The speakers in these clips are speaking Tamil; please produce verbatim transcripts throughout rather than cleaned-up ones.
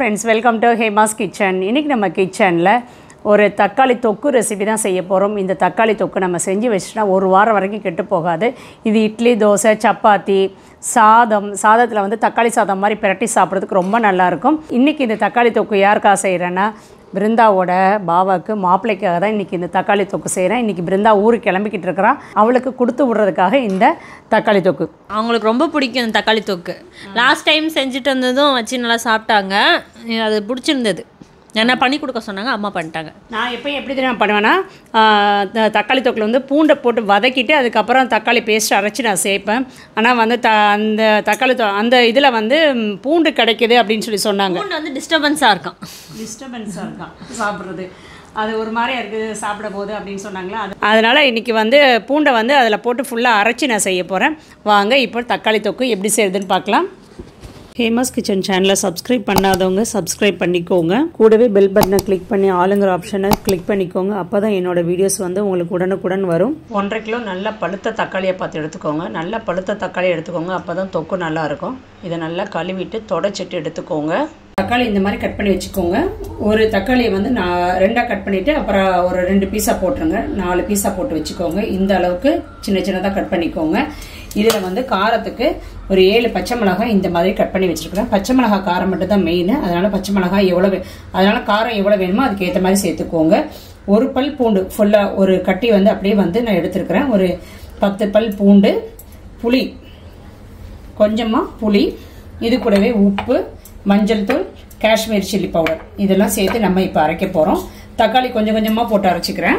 friends, welcome to Hema's Kitchen. இன்னைக்கு நம்ம கிச்சன்ல ஒரு தக்காளி தொக்கு ரெசிபி தான் செய்ய போறோம். இந்த தக்காளி தொக்கு நம்ம செஞ்சு வச்சிட்டா ஒரு வாரம் வரைக்கும் கெட்டு போகாது. இது இட்லி, தோசை, சப்பாத்தி, சாதம், சாதத்துல வந்து தக்காளி சாதம் மாதிரி பிரட்டி சாப்பிடுறதுக்கு ரொம்ப நல்லா இருக்கும். இன்னைக்கு இந்த தக்காளி தொக்கு யாருக்கா செய்றேன்னா பிருந்தாவோட பாவாக்கு மாப்பிளைக்காக தான் இன்றைக்கி இந்த தக்காளி தொக்கு செய்கிறேன். இன்றைக்கி பிருந்தா ஊருக்கு கிளம்பிக்கிட்டு இருக்கிறான். அவளுக்கு கொடுத்து விடுறதுக்காக இந்த தக்காளி தொக்கு அவங்களுக்கு ரொம்ப பிடிக்கும். இந்த தக்காளி தொக்கு லாஸ்ட் டைம் செஞ்சுட்டு வந்ததும் வச்சு நல்லா சாப்பிட்டாங்க. அது பிடிச்சிருந்தது. என்ன பண்ணி கொடுக்க சொன்னாங்க, அம்மா பண்ணிட்டாங்க. நான் எப்போயும் எப்படி தெரியும் பண்ணுவேன்னா தக்காளி தொக்கில் வந்து பூண்டை போட்டு வதக்கிட்டு அதுக்கப்புறம் தக்காளி பேஸ்ட் அரைச்சி நான் சேர்ப்பேன். ஆனால் வந்து த அந்த தக்காளி தொ அந்த இதில் வந்து பூண்டு கிடைக்கிது அப்படின்னு சொல்லி சொன்னாங்க. பூண்டு வந்து டிஸ்டர்பன்ஸாக இருக்கும் டிஸ்டர்பன்ஸாக இருக்கான் சாப்பிட்றது, அது ஒரு மாதிரியா இருக்குது சாப்பிட போது அப்படின்னு சொன்னாங்களா. அது அதனால் இன்றைக்கி வந்து பூண்டை வந்து அதில் போட்டு ஃபுல்லாக அரைச்சி நான் செய்ய போகிறேன். வாங்க இப்போ தக்காளி தொக்கு எப்படி செய்யுதுன்னு பார்க்கலாம். ஹேமாஸ் கிச்சன் சேனலை சப்ஸ்கிரைப் பண்ணாதவங்க சப்ஸ்கிரைப் பண்ணிக்கோங்க. கூடவே பெல் பட்டனை கிளிக் பண்ணி ஆளுங்கிற ஆப்ஷனை கிளிக் பண்ணிக்கோங்க. அப்போ தான் என்னோடய வீடியோஸ் வந்து உங்களுக்கு உடனுக்குடன் வரும். ஒன்றரை கிலோ நல்ல பழுத்த தக்காளியை பார்த்து எடுத்துக்கோங்க. நல்ல பழுத்த தக்காளியை எடுத்துக்கோங்க, அப்போ தான் தொக்கு நல்லாயிருக்கும். இதை நல்லா கழுவிட்டு தொடச்சிட்டு எடுத்துக்கோங்க. தக்காளி இந்த மாதிரி கட் பண்ணி வச்சுக்கோங்க. ஒரு தக்காளியை வந்து நான் ரெண்டாக கட் பண்ணிவிட்டு அப்புறம் ஒரு ரெண்டு பீஸாக போட்டுருங்க. நாலு பீஸாக போட்டு வச்சுக்கோங்க. இந்த அளவுக்கு சின்ன சின்னதாக கட் பண்ணிக்கோங்க. இதில் வந்து காரத்துக்கு ஒரு ஏழு பச்சை மிளகாய் இந்த மாதிரி கட் பண்ணி வச்சுருக்கிறேன். பச்சை மிளகாய் காரம் மட்டும் தான் மெயின். அதனால் பச்சை மிளகாய் எவ்வளோ அதனால் காரம் எவ்வளோ வேணுமோ அதுக்கு ஏற்ற மாதிரி சேர்த்துக்கோங்க. ஒரு பல் பூண்டு ஃபுல்லாக ஒரு கட்டி வந்து அப்படியே வந்து நான் எடுத்துருக்கிறேன். ஒரு பத்து பல் பூண்டு, புளி கொஞ்சமாக புளி, இது கூடவே உப்பு, மஞ்சள் தூள், காஷ்மீர் சில்லி பவுடர் இதெல்லாம் சேர்த்து நம்ம இப்போ அரைக்க போகிறோம். தக்காளி கொஞ்சம் கொஞ்சமாக போட்டு அரைச்சிக்கிறேன்.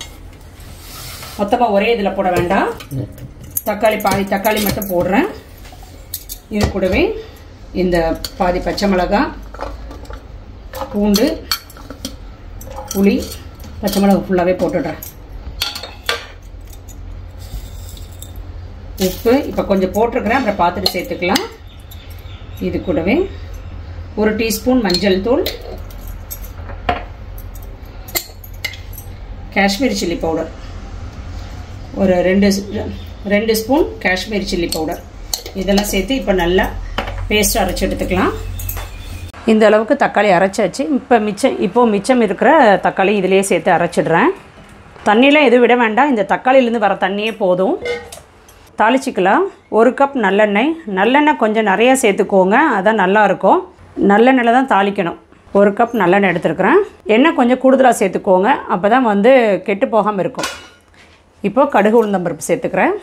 மொத்தமாக ஒரே இதில் போட வேண்டாம். தக்காளி பாதி தக்காளி மட்டும் போடுறேன். இது கூடவே இந்த பாதி பச்சை மிளகாய், பூண்டு, புளி, பச்சை மிளகாய் ஃபுல்லாகவே போட்டுடுறேன். உப்பு இப்போ கொஞ்சம் போட்டிருக்கிறேன், அப்புறம் பார்த்துட்டு சேர்த்துக்கலாம். இது கூடவே ஒரு டீஸ்பூன் மஞ்சள் தூள், காஷ்மீர் சில்லி பவுடர் ஒரு ரெண்டு ரெண்டு ஸ்பூன் காஷ்மீர் சில்லி பவுடர் இதெல்லாம் சேர்த்து இப்போ நல்லா பேஸ்ட் அரைச்சி எடுத்துக்கலாம். இந்த அளவுக்கு தக்காளி அரைச்சாச்சு. இப்போ மிச்சம் இப்போது மிச்சம் இருக்கிற தக்காளி இதிலேயே சேர்த்து அரைச்சிடுறேன். தண்ணியெலாம் எதுவும் விட வேண்டாம், இந்த தக்காளியிலேருந்து வர தண்ணியே போதும். தாளிச்சிக்கலாம். ஒரு கப் நல்லெண்ணெய். நல்லெண்ணெய் கொஞ்சம் நிறையா சேர்த்துக்கோங்க, அதான் நல்லாயிருக்கும். நல்லெண்ணெயில் தான் தாளிக்கணும். ஒரு கப் நல்லெண்ணெய் எடுத்துருக்குறேன். எண்ணெய் கொஞ்சம் கூடுதலாக சேர்த்துக்கோங்க, அப்போ தான் வந்து கெட்டு போகாமல் இருக்கும். இப்போ கடுகு உளுந்தம்பருப்பு சேர்த்துக்கிறேன்.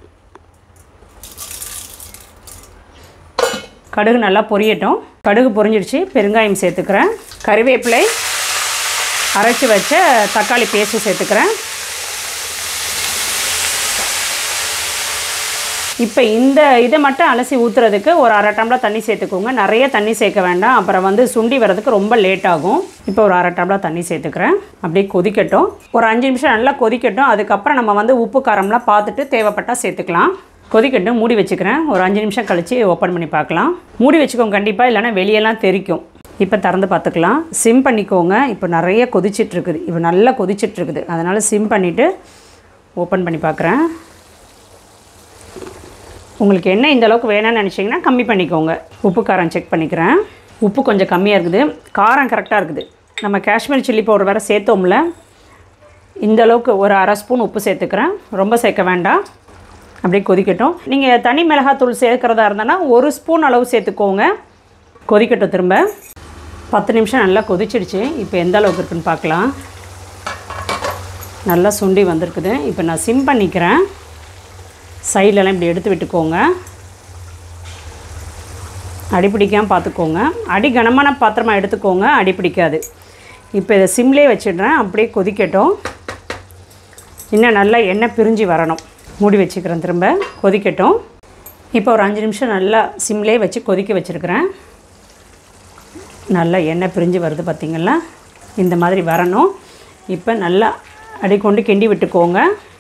கடுகு நல்லா பொரியட்டும். கடுகு பொரிஞ்சிடுச்சு. பெருங்காயம் சேர்த்துக்கிறேன். கறிவேப்பிலை, அரைச்சி வச்ச தக்காளி பேஸ்ட்டு சேர்த்துக்கிறேன். இப்போ இந்த இதை மட்டும் அலசி ஊற்றுறதுக்கு ஒரு அரை டம்ளர் தண்ணி சேர்த்துக்கோங்க. நிறைய தண்ணி சேர்க்க வேண்டாம், அப்புறம் வந்து சுண்டி வரதுக்கு ரொம்ப லேட் ஆகும். இப்போ ஒரு அரை டம்ளர் தண்ணி சேர்த்துக்கிறேன். அப்படியே கொதிக்கட்டும். ஒரு அஞ்சு நிமிஷம் நல்லா கொதிக்கட்டும். அதுக்கப்புறம் நம்ம வந்து உப்பு காரம்லாம் பார்த்துட்டு தேவைப்பட்டால் சேர்த்துக்கலாம். கொதிக்கட்டும். மூடி வச்சுக்கிறேன். ஒரு அஞ்சு நிமிஷம் கழித்து ஓப்பன் பண்ணி பார்க்கலாம். மூடி வச்சுக்கோங்க கண்டிப்பாக, இல்லைனா வெளியெல்லாம் தெரிக்கும். இப்போ திறந்து பார்த்துக்கலாம். சிம் பண்ணிக்கோங்க. இப்போ நிறைய கொதிச்சிட்ருக்குது. இப்போ நல்லா கொதிச்சிட்ருக்குது. அதனால் சிம் பண்ணிவிட்டு ஓப்பன் பண்ணி பார்க்குறேன். உங்களுக்கு என்ன இந்த அளவுக்கு வேணும்னு நினச்சிங்கன்னா கம்மி பண்ணிக்கோங்க. உப்பு காரம் செக் பண்ணிக்கிறேன். உப்பு கொஞ்சம் கம்மியாக இருக்குது. காரம் கரெக்டாக இருக்குது. நம்ம காஷ்மீர் சில்லி பவுடர் வேறு சேர்த்தோம்ல, இந்த அளவுக்கு ஒரு அரை ஸ்பூன் உப்பு சேர்த்துக்கிறேன். ரொம்ப சேர்க்க வேண்டாம். அப்படியே கொதிக்கட்டும். நீங்கள் தனி மிளகாத்தூள் சேர்க்குறதா இருந்தனா ஒரு ஸ்பூன் அளவு சேர்த்துக்கோங்க. கொதிக்கட்டும். திரும்ப பத்து நிமிஷம் நல்லா கொதிச்சிடுச்சு. இப்போ எந்த அளவுக்கு இருக்குன்னு பார்க்கலாம். நல்லா சுண்டி வந்திருக்குது. இப்போ நான் சிம் பண்ணிக்கிறேன். சைட்லலாம் இப்படி எடுத்து விட்டுக்கோங்க. அடி பிடிக்காமல் பார்த்துக்கோங்க. அடி கனமான பாத்திரமாக எடுத்துக்கோங்க, அடி பிடிக்காது. இப்போ இதை சிம்லேயே வச்சிடுறேன். அப்படியே கொதிக்கட்டும். இன்னும் நல்லா எண்ணெய் பிரிஞ்சு வரணும். மூடி வச்சுக்கிறேன். திரும்ப கொதிக்கட்டும். இப்போ ஒரு அஞ்சு நிமிஷம் நல்லா சிம்லேயே வச்சு கொதிக்க வச்சுருக்கிறேன். நல்லா எண்ணெய் பிரிஞ்சு வருது பார்த்திங்களா, இந்த மாதிரி வரணும். இப்போ நல்லா அடி கொண்டு கிண்டி விட்டுக்கோங்க.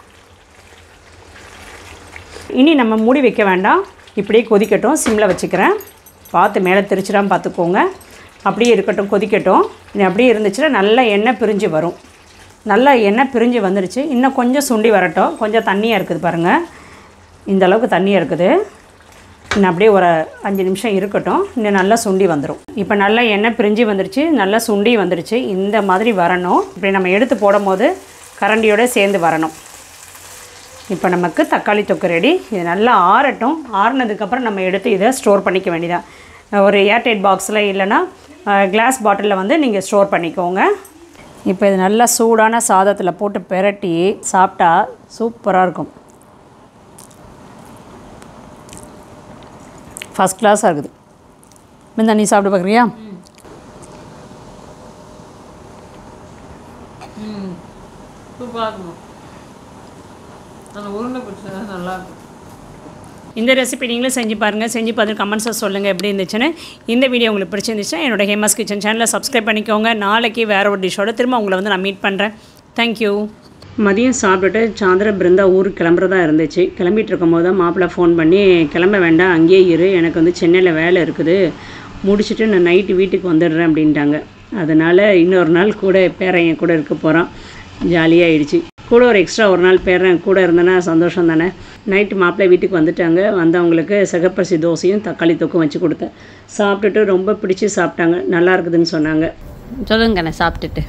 இனி நம்ம மூடி வைக்க வேண்டாம், இப்படியே கொதிக்கட்டும். சிம்மில் வச்சுக்கிறேன். பார்த்து மேலே தெரிச்சிடாமல் பார்த்துக்கோங்க. அப்படியே இருக்கட்டும், கொதிக்கட்டும். இனி அப்படியே இருந்துச்சுன்னா நல்லா எண்ணெய் பிரிஞ்சு வரும். நல்லா எண்ணெய் பிரிஞ்சு வந்துடுச்சு. இன்னும் கொஞ்சம் சுண்டி வரட்டும். கொஞ்சம் தண்ணியாக இருக்குது பாருங்கள், இந்த அளவுக்கு தண்ணியாக இருக்குது. இன்னும் அப்படியே ஒரு அஞ்சு நிமிஷம் இருக்கட்டும். இன்னும் நல்லா சுண்டி வந்துடும். இப்போ நல்லா எண்ணெய் பிரிஞ்சு வந்துருச்சு, நல்லா சுண்டி வந்துருச்சு. இந்த மாதிரி வரணும். இப்படி நம்ம எடுத்து போடும் போது கரண்டியோடு சேர்ந்து வரணும். இப்போ நமக்கு தக்காளி தொக்கு ரெடி. இது நல்லா ஆறட்டும். ஆறுனதுக்கப்புறம் நம்ம எடுத்து இதை ஸ்டோர் பண்ணிக்க வேண்டியதான். ஒரு ஏர்டைட் பாக்ஸில் இல்லைன்னா கிளாஸ் பாட்டிலில் வந்து நீங்கள் ஸ்டோர் பண்ணிக்கோங்க. இப்போ இது நல்லா சூடான சாதத்தில் போட்டு பெரட்டி சாப்பிட்டா சூப்பராக இருக்கும். ஃபஸ்ட் கிளாஸாக இருக்குது. மிந்தா நீ சாப்பிட்டு பார்க்குறியா? சூப்பராக இருக்கும். அந்த உருண்டை பிடிச்சா நல்லாயிருக்கும். இந்த ரெசிபி நீங்களும் செஞ்சு பாருங்கள். செஞ்சு பார்த்து கமெண்ட்ஸை சொல்லுங்கள் எப்படி இருந்துச்சுன்னு. இந்த வீடியோ உங்களுக்கு பிடிச்சிருந்துச்சுன்னா என்னோட ஹேமாஸ் கிச்சன் சேனலை சப்ஸ்கிரைப் பண்ணிக்கோங்க. நாளைக்கு வேறு ஒரு டிஷ்ஷோட திரும்ப உங்களை வந்து நான் மீட் பண்ணுறேன். தேங்க்யூ. மதியம் சாப்பிட்டுட்டு சாயந்தரம் பிருந்தா ஊருக்கு கிளம்புறதா இருந்துச்சு. கிளம்பிட்டு இருக்கும்போது தான் மாப்பிள்ளை ஃபோன் பண்ணி கிளம்ப வேண்டாம், அங்கேயே இரு, எனக்கு வந்து சென்னையில் வேலை இருக்குது, முடிச்சுட்டு நான் நைட்டு வீட்டுக்கு வந்துடுறேன் அப்படின்ட்டாங்க. அதனால் இன்னொரு நாள் கூட பேரன் கூட இருக்க போகிறான். ஜாலியாகிடுச்சு. கூட ஒரு எக்ஸ்ட்ரா ஒரு நாள் பேரன் கூட இருந்தேன்னா சந்தோஷம் தானே. நைட்டு மாப்பிள்ளை வீட்டுக்கு வந்துட்டாங்க. வந்தவங்களுக்கு சிகப்பரிசி தோசையும் தக்காளி தொக்கும் வச்சு கொடுத்தேன். சாப்பிட்டுட்டு ரொம்ப பிடிச்சி சாப்பிட்டாங்க. நல்லா இருக்குதுன்னு சொன்னாங்க. சொல்லுங்கண்ணே சாப்பிட்டுட்டு.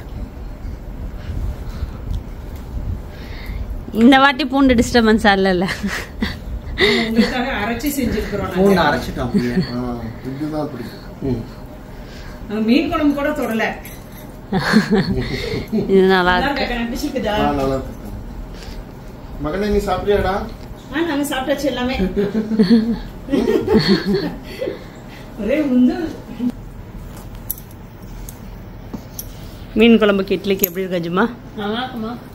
இந்த வாட்டி பூண்டு டிஸ்டர்பன்ஸ் இல்லைல்ல, அரைச்சி செஞ்சுருக்கிறோம். பூண்டு அரைச்சிட்டோம் அப்படியே. இதுதான் பிடிக்கும். மீன் குழம்பு கூட தொடலை. இது நல்லா இருக்கு. மகனே நீ சாப்பிட்டியாடா? நாங்க சாப்பிட்டாச்சு எல்லாமே. ஒரே உந்து. மீன் குழம்புக்கு இட்லிக்கு எப்படி இருக்கு அஜுமா? நல்லா இருக்குமா?